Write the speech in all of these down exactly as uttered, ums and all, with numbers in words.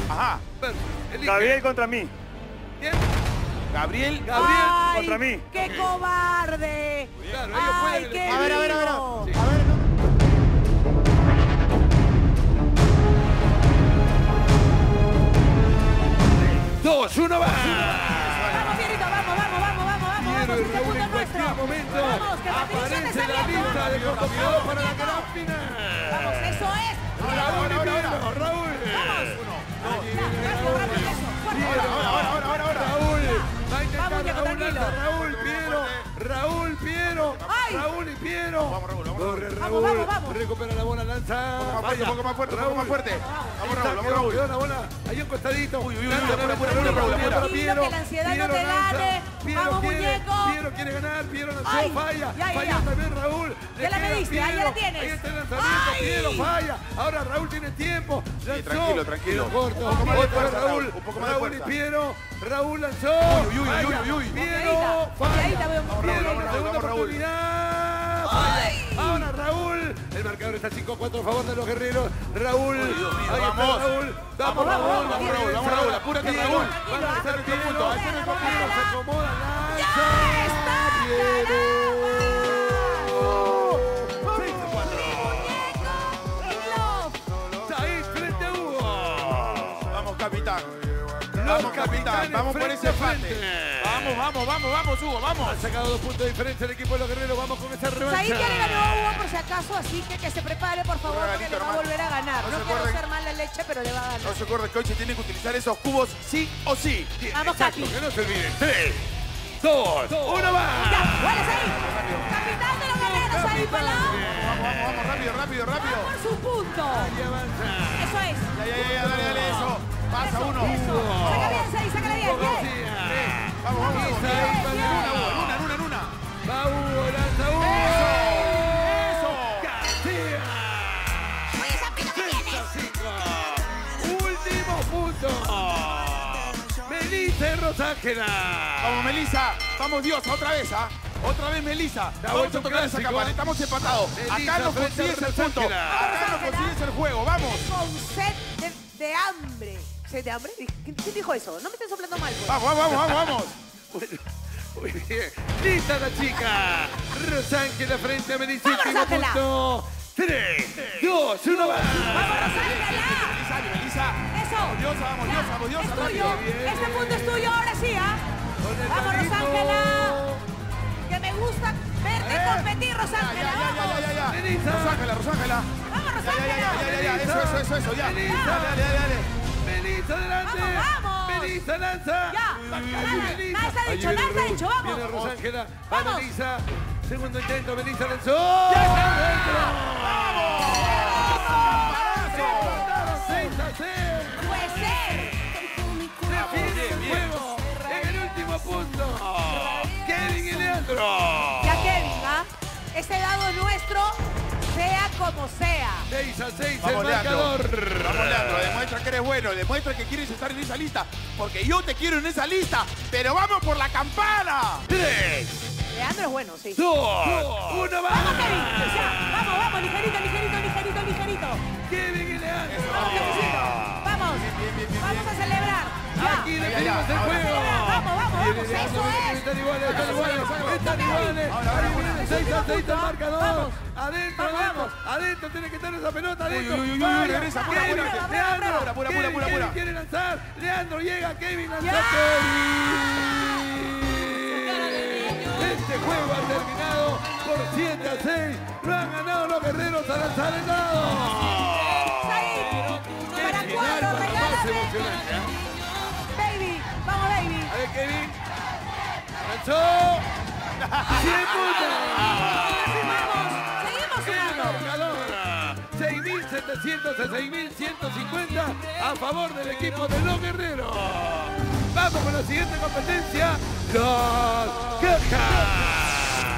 Ajá. Elige. Gabriel contra mí. ¿Quién? Gabriel. Gabriel Ay, contra mí. ¡Qué Ok. cobarde! Claro, ellos ¡Ay, pueden qué elegir. A ver, a ver, a ver. vivo! Sí. A ver, no. Dos, uno, va. Vamos, Pierrito, vamos, vamos, vamos, vamos, vamos, Piero vamos, y este Raúl punto en es nuestro. cualquier momento Vamos, que Patricia te aparece está la viendo. lista de convocados para la gran Vamos, final. eso es. Raúl ahora, y ahora, Piero, ahora. Raúl. Vamos. Ya, rápido, rápido, eso. Fuerte. Piero, Ahora, ahora, ahora, ahora. Raúl. Va a intentar Vamos, Diego, Raúl, tranquilo. lanza Raúl, Piero. Raúl, Piero. Ay. Raúl y Piero. Vamos, Raúl, vamos, Corre Raúl. Raúl. Vamos, vamos. Recupera la bola, lanza. Un poco más fuerte, un poco más fuerte, un poco más fuerte. Vamos, Raúl, vamos, Quedó, Raúl. quedó la bola ahí un costadito. Uy, uy, uy, Lanza, apura, apura, Piero, apura, apura, Piero, apura. Piero. Que la ansiedad no Piero te lanza. gane. Piero Vamos, quiere, muñeco. Piero quiere ganar. Piero lanzó, Ay, falla. ya, ya, Falló ya. también Raúl. Le Ya la queda mediste, ahí Piero. la tienes. Ahí está el lanzamiento. Ay. Piero falla. Ahora Raúl tiene tiempo. Lanzó. tranquilo, tranquilo. Quedó corto. Un poco más de Otra vez fuerza, Raúl. Raúl, un poco más de Raúl y fuerza. Piero. Raúl lanzó. Uy, uy, uy, Falla. uy, uy, uy. Piero Confiadita, confiadita, falla. veo Vamos, Piero, Raúl, la Raúl, segunda vamos, Raúl. oportunidad. Ay. Falla. Ahora Raúl. El marcador está cinco a cuatro a favor de los guerreros. Raúl. Uy, Dios mío, Ahí está vamos. Raúl. Vamos, vamos, Raúl, vamos, vamos, Raúl, vamos, Raúl. Apúrate, Piero. Raúl. Van a hacer Tranquilo, punto. a hacer nuestro Piero punto. se acomoda. ¡Ya está! Piero. seis a cuatro. Said frente a Hugo. Vamos, capitán. Los Vamos, capitán. capitanes Vamos por frente ese a empate. frente. Vamos, vamos, vamos, vamos, Hugo, vamos. Ha sacado dos puntos de diferencia el equipo de los guerreros. Vamos con esa revancha. Ahí ya le ganó a Hugo por si acaso, así que que se prepare, por favor, Un porque regalito, le va a hermano. volver a ganar. No No se quiero acuerden. ser mala leche, pero le va a ganar. No se acuerden que hoy se tienen que utilizar esos cubos sí o sí. Vamos, Exacto, Capi. que no se olviden. Tres, dos, uno, va. Ya, ¿cuál es ahí? Capitán de los guerreros, ahí, pelado. Vamos, vamos, vamos, rápido, rápido, rápido. Va por su punto. Y avanza. Eso es. Ya, ya, ya, ya, dale, dale, eso. Pasa Eso, uno. eso. Saca bien, seis, sácala bien, bien. García. Vamos, vamos, vamos. Said En para una, el Hugo, Hugo. en una, en una, en una. Va Hugo, lanza Hugo. Eso. García. seis a cinco. Último punto. Melissa y Rosángela. Vamos, Melissa. Vamos, Dios, otra vez, ¿ah? Otra vez, Melissa. Da Vamos vuelta a un tocar esa clásico. campana. Estamos empatados. Melissa Acá no frente a consigues el punto. Rosángela. Acá no consigues el juego. Vamos. Con sed de, de hambre. ¿Sed de hambre? ¿Quién, quién dijo eso? No me estés soplando mal, pues. Vamos, vamos, vamos, vamos. Muy bien. Lista la chica. Rosángela frente a Melissa. ¡Vamos, Último Rosángela! punto. Tres, dos, uno, va. ¡Vamos, Rosángela! Melissa, Melissa. Eso. Vamos, Dios, vamos, Dios, vamos, Dios. Es rápido. tuyo. Bien, Este bien, punto es bien. tuyo, ahora sí, ¿ah? Con el Vamos, palito. Rosángela. Que me gusta verte Eh. competir, Ya, ya, Rosángela. ya, ya, ya, ya. Melissa. Rosángela, Rosángela. Vamos, Ya, ya, ya, ya, ya, ya, ya. Melissa. Eso, eso, eso, eso, ya. Melissa. Dale, dale, dale, dale. Melissa adelante. Vamos, vamos. Melissa lanza. Ya. Uy, uy, uy, Nada, uy, Melissa. nada está Ahí dicho, viene nada está Raúl. dicho, vamos. Viene Rosángela. Va Vamos. Melissa. Segundo intento. Melissa lanzó. ¡Ya está adentro! ¡Vamos! seis a cero. Puede ser. Define el juego en el último punto. Kevin y Leandro. Ya, Kevin, ¿ah? Ese dado es nuestro, sea como sea. seis a seis Vamos, el Leandro. marcador. Vamos, Leandro. Demuestra que eres bueno. Demuestra que quieres estar en esa lista. Porque yo te quiero en esa lista. Pero vamos por la campana. Tres, Leandro es bueno, sí. dos, uno, va. Vamos, Kevin. Ya, vamos, vamos, ligerito, ligerito, ligerito, ligerito. Kevin y Leandro. Vamos, Kevincito. Vamos. bien, bien, bien, Vamos a celebrar. Aquí Ya. definimos el ahora. juego. Vamos, vamos, Viene vamos, Leandro, eso viene es. Kevin, están iguales, están iguales, están iguales. Ahora, ahora, Ahí ahora. viene seis a seis el marcador. Vamos. Adentro, Vamos, adentro, vamos. adentro tiene que estar esa pelota, adentro. Uy, uy, uy, uy, Vaya, regresa, apura, Kevin, apura, apura, Leandro, apura, apura, Kevin, apura, Kevin apura. quiere lanzar. Leandro llega, Kevin lanza. Ya. Kevin. Este juego ha terminado por siete a seis. Lo han ganado los guerreros a lanzar el dado. Ahí. Qué Para final cuatro, para más regálame. emocionante, ¿eh? Baby, vamos, baby. A ver, Kevin. Lanzó. cien puntos. Así vamos. Seguimos El sumando. marcador. seis mil setecientos a seis mil ciento cincuenta a favor del equipo de los guerreros. Vamos con la siguiente competencia. Los Cajas.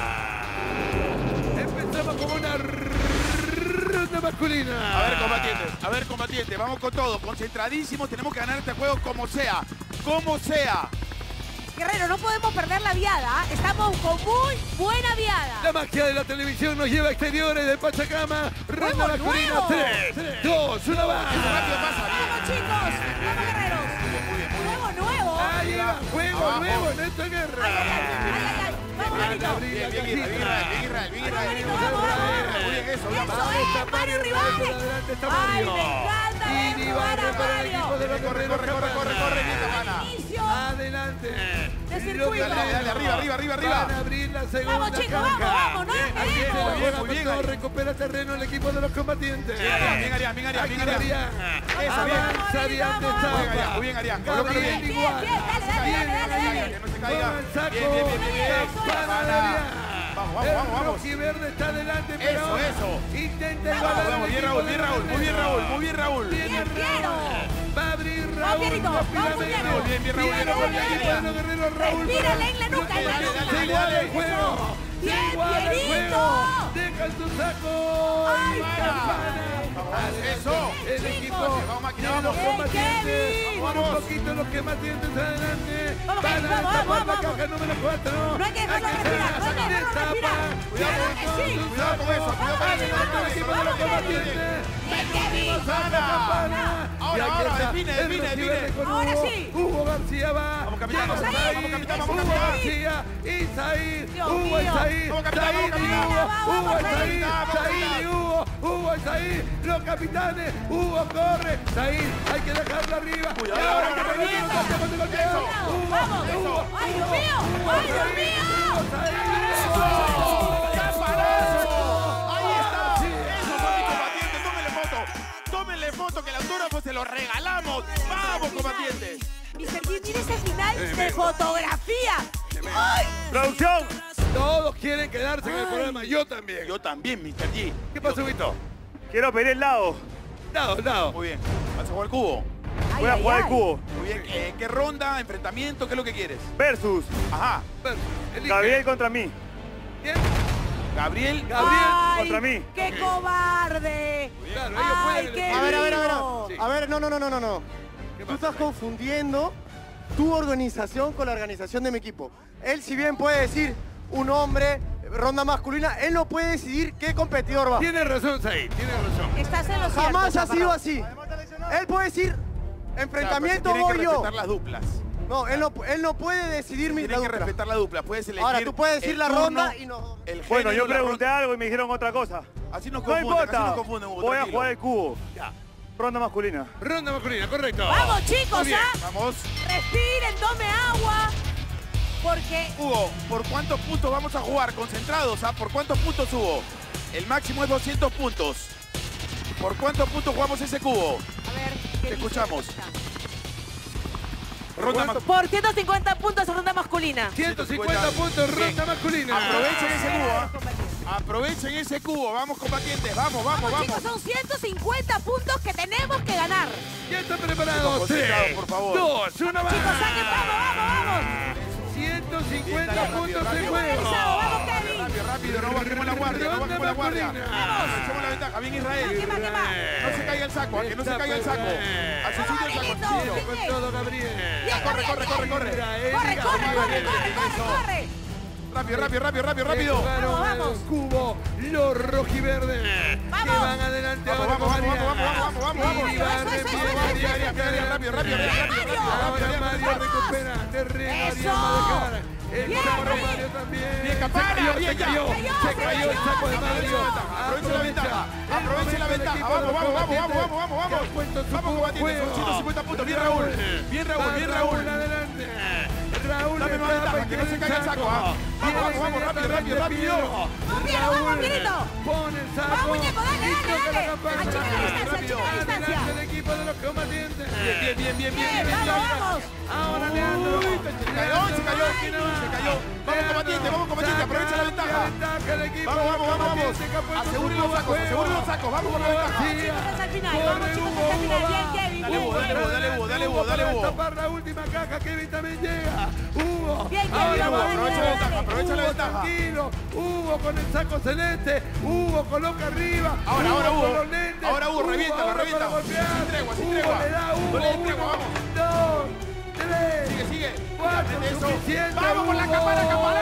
Empezamos con una ronda masculina. A ver, combatientes. A ver, combatientes. Vamos con todo. Concentradísimos. Tenemos que ganar este juego como sea. Como sea. Guerrero, no podemos perder la viada. Estamos con muy buena viada. La magia de la televisión nos lleva a exteriores de Pachacama. Ronda masculina. nuevo! tres, dos, uno, va. Rápido pasa, bien. Vamos, chicos. Vamos, guerreros. Nuevo, nuevo. Ahí va, juego Abajo. nuevo en esta Ay, guerra. ay, ay. Vamos, Van a Marito. abrir Bien, la bien, Israel, bien, cajita. Israel, bien, Israel, bien, Vamos, Israel. Marito, vamos. Muy bien, eso, bien. Eso Ahí está es, Mario Mario Rivales. adelante está Ay, Mario. me encanta Y ver jugar Ibarra a para el equipo de Mario. los Corre, guerreros. corre, corre, corre, corre, bien, Cabana. Inicio. Adelante. De Los circuito. guerreros Dale, dale, arriba, arriba, arriba, arriba. Van a abrir la segunda Vamos, chicos, caja. vamos, vamos, no Bien, nos aquí se quedemos. la Muy bien, juega muy bien, con todo, ahí. recupera terreno el equipo de los combatientes. Bien, bien, Arián, bien, Arián, Aquí bien, Arián. Arián. Eso, bien. Avanza Arián de Vamos, Muy bien, Arián, Zapa. muy bien, Arián. Colócalo Gabriel bien. igual. Bien, bien, dale, dale, Viene dale, dale, Arián. dale. Que no se caiga. Toma el saco. Bien, bien, bien, bien, bien. Campana de Cabana. Arián. Vamos, vamos, El vamos, vamos. rojiverde está adelante, pero Eso, ahora eso. intenta Vamos, igualar Vamos, al bien, equipo Raúl, de bien, los Raúl, muy bien, Raúl, muy bien, Raúl. Viene Bien, quiero. Raúl. Va a abrir Vamos, Raúl Pierito, vamos, rápidamente. Pierito. Bien, bien, Raúl, Viene bien, Raúl, el bien, equipo bien. de los guerreros, Raúl. Respírale en la nuca, en la Dale, nuca. dale, Se dale, iguala dale. el juego. Se Bien, iguala el Pierito. juego. Deja tu saco. Ay, Y Campana. Vamos, Adelante. eso. El Chicos. equipo Vamos, máquina, de los vamos. combatientes. Kevin. Por un poquito los combatientes adelante. Vamos, Van a Kevin, vamos, destapar vamos, la vamos. caja número cuatro. No hay que dejarlo respirar, no hay que dejarlo respirar. Claro que sí. Cuidado con eso, cuidado con eso. Adelante el equipo de los combatientes. Bien, Kevin. Ahora, ahora, ahora, define, define, define. Ahora sí. Hugo García va. Vamos, capitán, Llega vamos, Said. vamos, capitán, vamos, Hugo capitán. García y Said. Dios Hugo y mío. Said. Vamos, capitán, Said vamos, y capitán. Hugo. Vamos, Hugo y vamos, Said. capitán, Said y capitán. Hugo. Hugo y Said. Los capitanes. Hugo corre. Said, hay que dejarlo arriba. Cuidado, Y ahora hay que ahora, ponerlo ahora, con golpeo, con golpeo. Eso. Hugo, Vamos. Hugo, Ay, Dios Hugo, mío. Hugo, Ay, Dios Said, mío. Hugo, Said. ¡Campanazo! Ahí está. Eso, papi, combatientes, tómenle foto. Tómenle foto que el autógrafo se lo regalamos. ¡Vamos, combatientes! mister G, mire ese final de fotografía. ¡Ay! ¡Producción! Todos quieren quedarse en el programa, yo también. Yo también, mister G. ¿Qué pasó, Vito? Quiero pedir el lado. Dado, dado. Muy bien. ¿Vas a jugar cubo? Ay, Voy a ay, jugar ay. el cubo. Muy bien. ¿En qué ronda? ¿Enfrentamiento? ¿Qué es lo que quieres? Versus Ajá. Ver, elige. Gabriel contra mí. ¿Quién? Gabriel. Gabriel Ay, contra mí. ¡Qué cobarde! Claro, ellos Ay, pueden qué elegir. A ver, a ver, a ver. vivo. Sí. A ver, no, no, no, no, no, no. ¿Qué Tú pasa? estás confundiendo tu organización con la organización de mi equipo. Él, si bien puede decir un hombre, ronda masculina, él no puede decidir qué competidor va. Tiene razón, Said, tiene razón. Estás en lo cierto. Jamás ha sido Chaparrón. así. Él puede decir, enfrentamiento Tienen que voy yo. respetar las duplas. No, él no, él no puede decidir mi la Tienen que dupla. respetar la dupla. Puedes elegir. Ahora, tú puedes decir el la turno, ronda y no. el Bueno, género, yo la pregunté ronda. algo y me dijeron otra cosa. Así nos No confunden, así importa. nos confunden. Hugo, Voy a tranquilo. jugar el cubo. Ya. Ronda masculina. Ronda masculina, correcto. Vamos, chicos, Muy bien. ¿ah? Vamos. Respiren, tome agua. Porque Hugo, ¿por cuántos puntos vamos a jugar? Concentrados, ¿ah? ¿Por cuántos puntos, Hugo? El máximo es doscientos puntos. ¿Por cuántos puntos jugamos ese cubo? A ver, ¿qué Te dice escuchamos. el capitán? Ronda ma- Por ciento cincuenta puntos ronda masculina. ciento cincuenta puntos, ronda masculina. Aprovechen ese cubo, ¿ah? Aprovechen ese cubo. Vamos, combatientes. Vamos, vamos, Vamos, vamos. chicos, son ciento cincuenta puntos que tenemos que ganar. Ya están preparados. Concentrados, Tres, por favor. dos, uno más. Chicos, saquen, vamos, vamos, vamos. ciento cincuenta Rápido, puntos en rápido, juego. Organizado, vamos, Kevin. Rápido, rápido, no bajemos la guardia, no bajemos la guardia. Aprovechemos la ventaja, bien Israel. ¿Qué más, qué más? No se caiga el saco, a que no se caiga el saco. A su sitio el saco, a su Gabrielito. sitio. Con todo, Gabriel. Bien, Corre, corre, corre, corre. Israel, Corre, corre, corre, Gabriel. corre, corre, corre. Rápido, rápido, rápido, rápido, rápido. Jugaron Vamos, el vamos. cubo, los rojiverdes. Que Vamos. van adelante Vamos, ahora vamos, con vamos, María. vamos, vamos, vamos, vamos. Y Ibarra Eso, eso, empieza eso, a eso, tirar, eso, tirar, eso, rápido, rápido, rápido, rápido, Ahora rápido, Mario rápido. recupera terreno, Eso. Ariel va a dejar. El Bien, saco Mario. Mario también. Bien, Se Campana, cayó, bien, se ya. cayó, Cayó, se se cayó el cayó. saco de Aproveche Mario. la ventaja, aproveche la ventaja, aproveche la ventaja. Vamos, vamos, vamos, vamos, vamos, vamos, vamos. Vamos, combatientes, son ciento cincuenta puntos. Bien, Raúl. Bien, Raúl, bien, Raúl. adelante. Raúl Dame más está ventaja, que no se caiga el saco, ¿ah? Viene Vamos, vamos, rápido, rápido, rápido. Vamos, bien, vamos, Pierito. Pone el saco. Vamos, muñeco, dale, y dale, toca la dale. campana. Achica la distancia, rápido. achica la distancia. Adelante el equipo de los combatientes. Bien, bien, bien, bien, bien, Bien, bien. vamos, vamos. Ahora Leandro. Uy, se cayó, se cayó, se cayó. Vamos, combatiente, vamos, combatiente, aprovecha la ventaja. Vamos, vamos, vamos, vamos. Aseguren los sacos, aseguren los sacos, vamos con la ventaja. Vamos, chicos, hasta el final. Vamos, chicos, hasta el final. Bien, Kevin. Dale, Hugo, Bien, dale, Hugo, dale, Hugo, dale, Hugo, dale, Hugo. Para tapar la última caja, Kevin también llega. Hugo. Bien, Kevin, Ahora vamos, Hugo, aprovecha la dale, ventaja, dale. aprovecha la Hugo, ventaja. tranquilo. Hugo con el saco celeste. Hugo coloca arriba. Ahora, ahora, con Hugo. los lentes. Ahora, Hugo, reviéntalo, ahora para reviéntalo. golpear. Sin tregua, sin Hugo tregua. le da Hugo. No le des tregua, Uno, vamos. dos, tres. Sigue, sigue. Cuatro, Mete eso. suficiente, Vamos con la Hugo. cámara, cámara.